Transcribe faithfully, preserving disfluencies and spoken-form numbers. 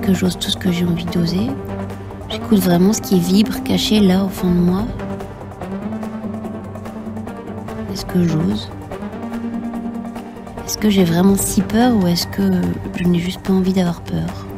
que j'ose tout ce que j'ai envie d'oser? J'écoute vraiment ce qui vibre caché là au fond de moi. Est-ce que j'ose? Est-ce que j'ai vraiment si peur ou est-ce que je n'ai juste pas envie d'avoir peur?